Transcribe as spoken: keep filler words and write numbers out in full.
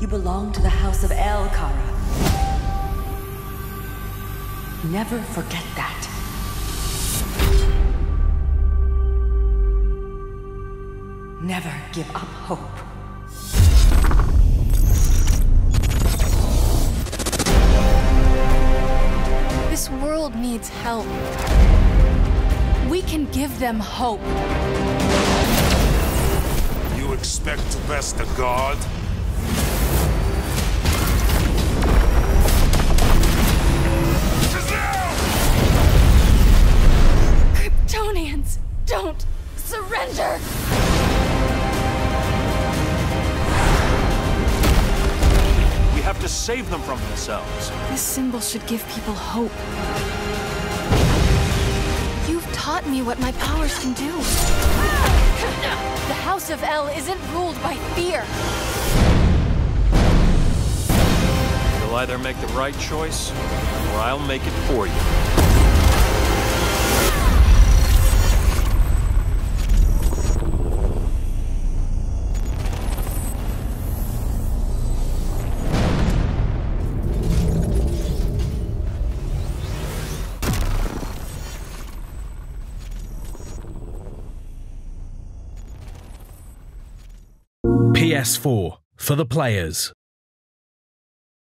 You belong to the House of El, Kara. Never forget that. Never give up hope. This world needs help. We can give them hope. You expect to best a god? Kryptonians, don't surrender! We have to save them from themselves. This symbol should give people hope. You've taught me what my powers can do. The House of El isn't ruled by fear. You'll either make the right choice, or I'll make it for you. P S four for the players.